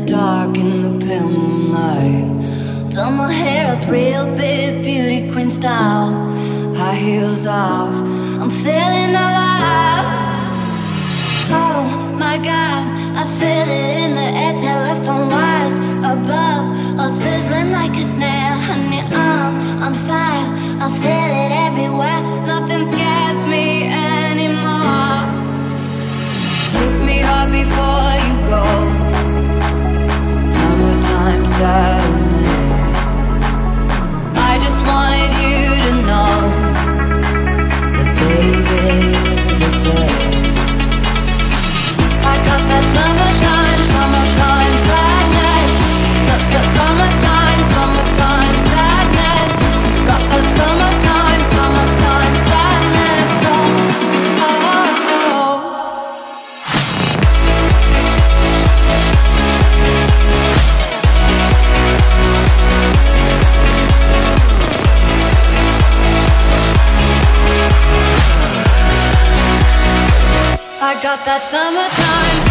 dark in the pale moonlight. Done my hair up real big, beauty queen style. High heels off, I'm feeling alive. Oh my God, I feel it in the air. Telephone wires above, all sizzling like a snare. Honey, I'm on fire, I feel it everywhere. Nothing scares me anymore. Kiss me hard before you go. Summertime sadness. I just wanted you to know that baby, you're the best. I got that summertime, summertime sadness. Summertime, summertime sadness. Got that summertime, summertime sadness. Oh, oh, oh. I got that summertime.